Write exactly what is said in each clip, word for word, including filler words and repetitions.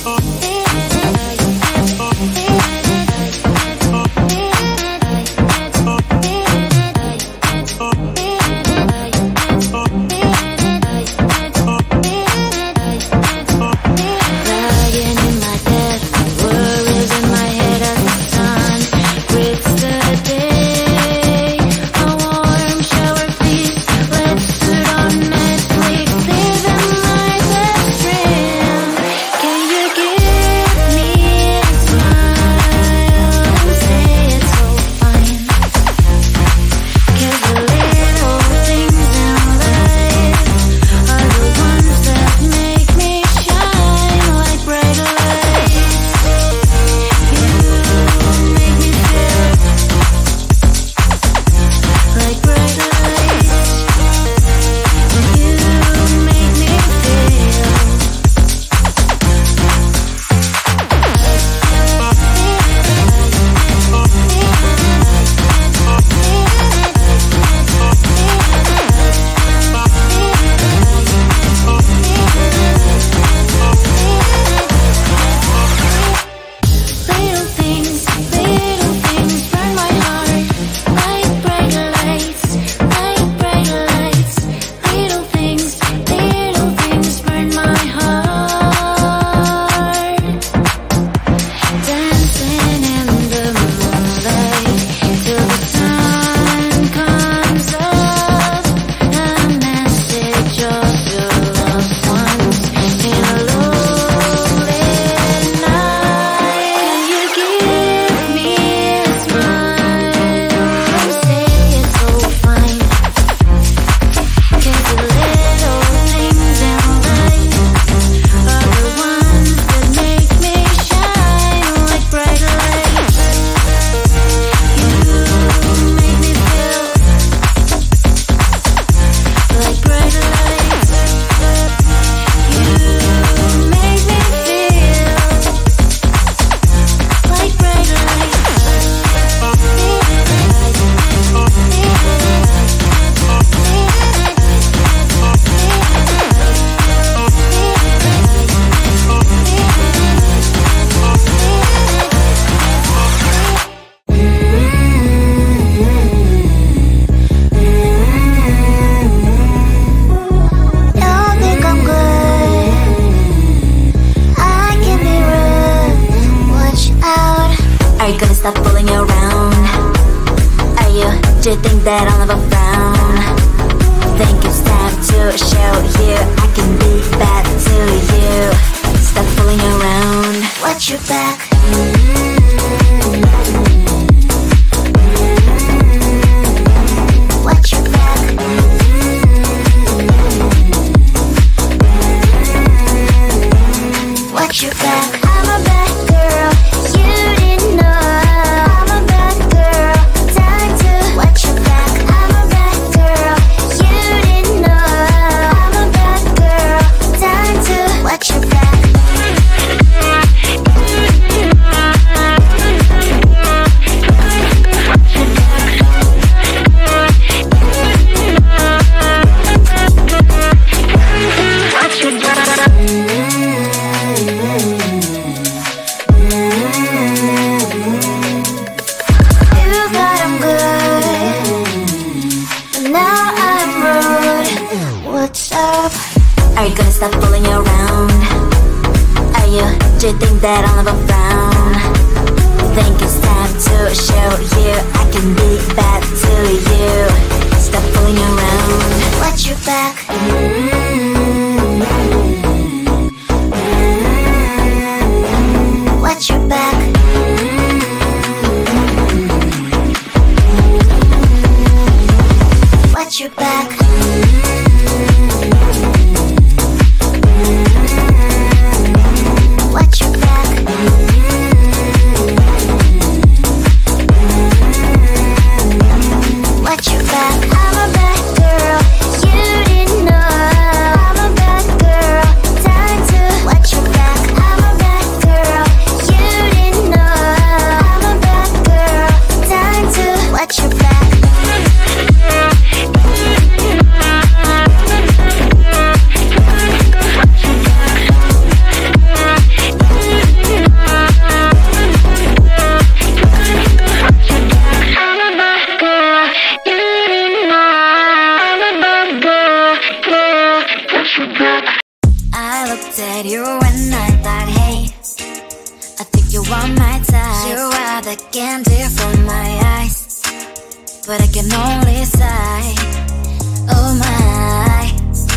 Do you think that I'll never frown? Think it's time to show you I can be bad to you. Stop fooling around. Watch your back. Watch your back. Watch your back. I'm a bad girl. You didn't know. I'm a bad girl. Time to watch your back. I'm a bad girl. You didn't know. I'm a bad girl. Time to watch your back. Are you gonna stop fooling around? Are you, do you think that I'll never frown? Think it's time to show you I can be bad to you. Stop fooling around. Watch your back. Watch your back. Watch your back. Watch your back. Watch your back. I'm a bad girl. You didn't know. you when I thought, hey, I think you are my type. You are the candy from my eyes, but I can only sigh, oh my.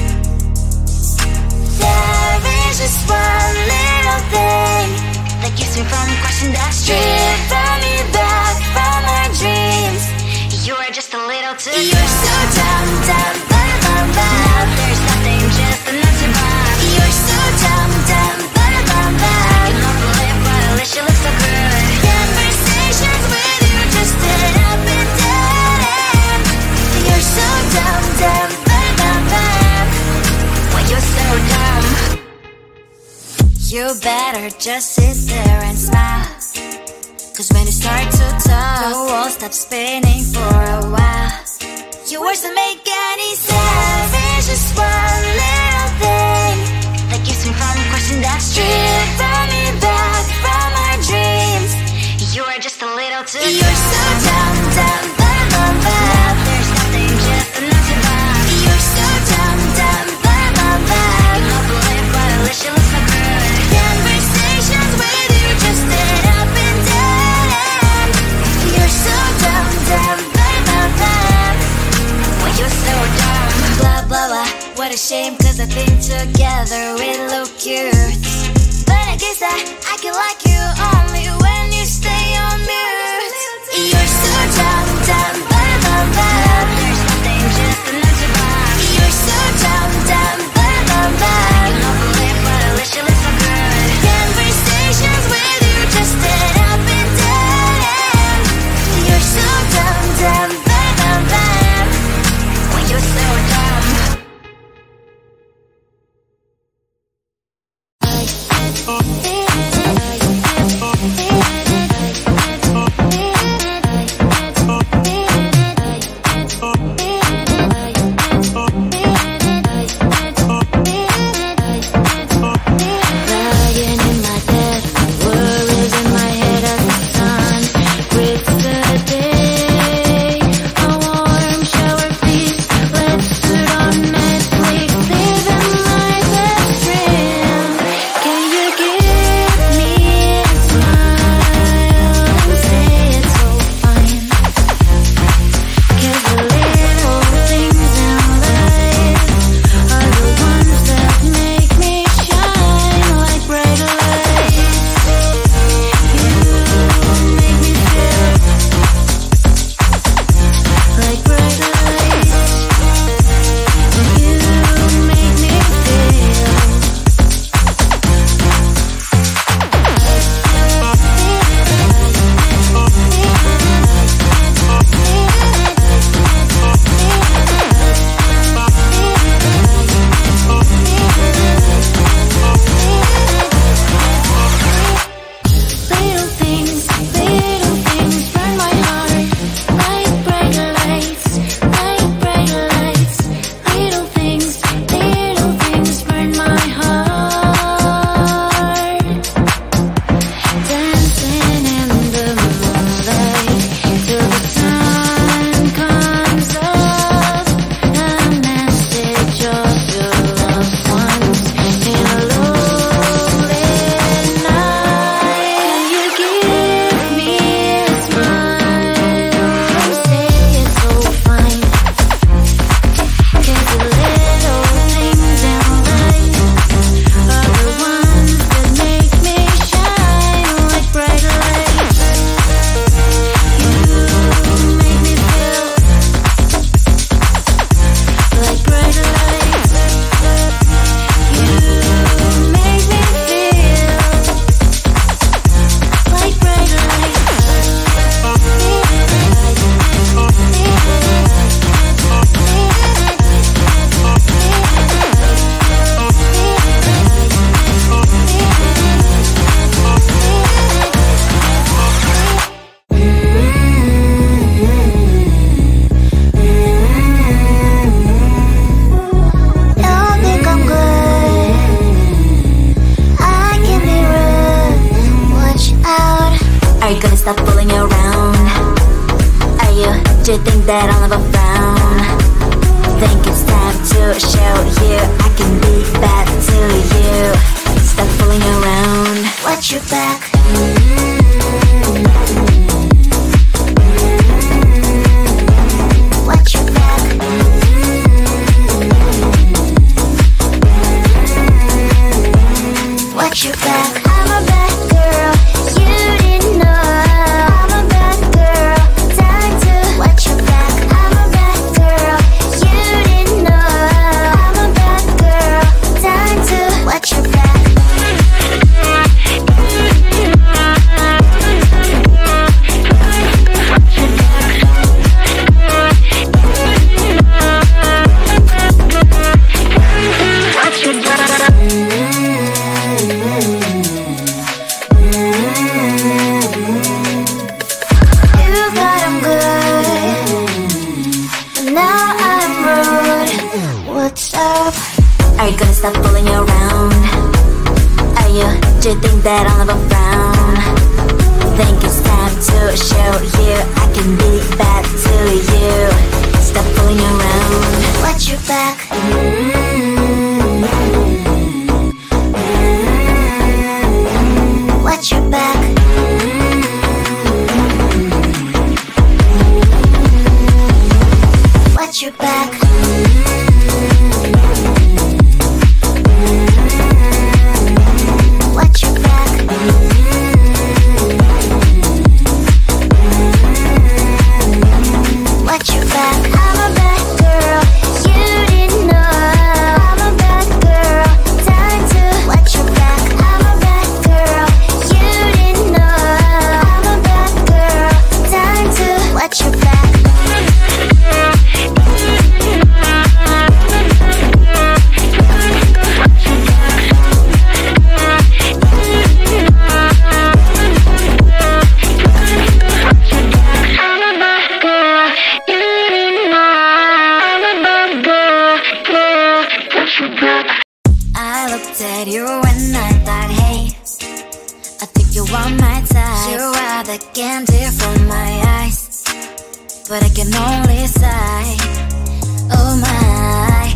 There is just one little thing that keeps me from crossing that street. Drive me back from my dreams. You are just a little too good. You're so dumb, dumb, bum, bum, bum. Now there's nothing, just enough to buy. You're so dumb, dumb, bum, bum, bum. You don't believe, but at least you look so good. Conversations with you just end up in dead end. You're so dumb, dumb, bum, bum, bum. Why you're so dumb? You better just sit there and smile, cause when you start to talk, the world stops spinning for a while. Your words don't make any sense. There's just one little thing that keeps me from crossing that street. Throw me back from my dreams. You are just a little too good. You're so dumb, dumb, bum, bum, bum. Now there's nothing, just enough to buy. You're so dumb, dumb, bum, bum, bum. You don't believe, but at least you look so good. Conversations with you just end up in dead end. You're so dumb, dumb, bum, bum, bum. Why you're so dumb? Blah, blah, blah. What a shame, cause I think together we look cute. But I guess that I can like you only when you stay on mute. You're so dumb, dumb, bum, bum, bum. There's nothing, just enough to buy. You're so dumb, dumb, bum, bum, bum. You don't believe, but at least you look so good. Conversations with you just end up in dead end. You're so dumb, dumb, bum, bum, bum. Why you're so dumb? stop fooling around. Are you, do you think that I'll never frown? Think it's time to show you I can be bad to you. Watch your back. Watch your back. Watch your back. I'm a bad girl, you didn't know. I'm a bad girl, time to watch your back. I'm a bad girl, you didn't know. I'm a bad girl, time to watch your back. Are you gonna stop fooling around? Are you, do you think that I'll never frown? Think it's time to show you I can be bad to you. Stop fooling around. Watch your back. Mm-hmm. Mm-hmm. Watch your back. Mm-hmm. Watch your back. I looked at you and I thought, hey, I think you are my type. You are the candy from my eyes, but I can only sigh, oh my.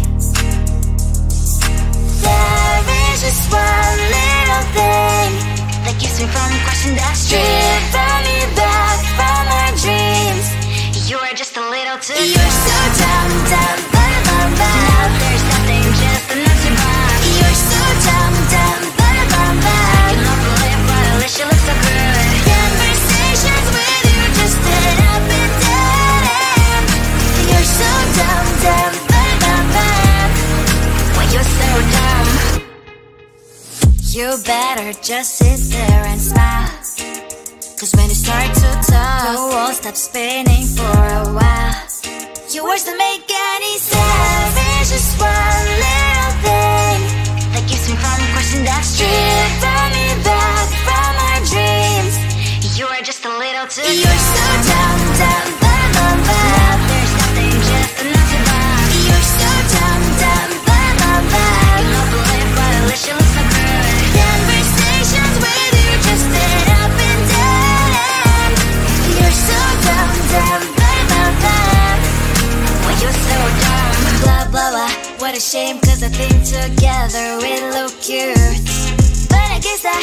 There is just one little thing that keeps me from crossing that street, from me back from my dreams. You are just a little too close. You're so dumb, dumb, bum, bum, bum. Now there's nothing, just enough to buy. You're so dumb, dumb, bum, bum, bum. You don't believe what I wish you look so good. Conversations with you just end up in dead end. You're so dumb, dumb, bum, bum, bum. When you're so dumb, you better just sit there and smile. Cause when you start to talk, the world stops spinning for a while. Your words don't make any sense. There's just one little thing that keeps me from crossing that street, from me back from our dreams. You are just a little too close. You're so dumb, dumb, bum, bum, bum. There's nothing, just enough to buy. You're so dumb, dumb, bum, bum, bum. You don't believe what I wish you look so good. Conversations with you just end up in dead end. You're so dumb, dumb, bum, bum, bum. When you're so dumb. Blah, blah, blah. What a shame, cause I think together we look cute. But I guess that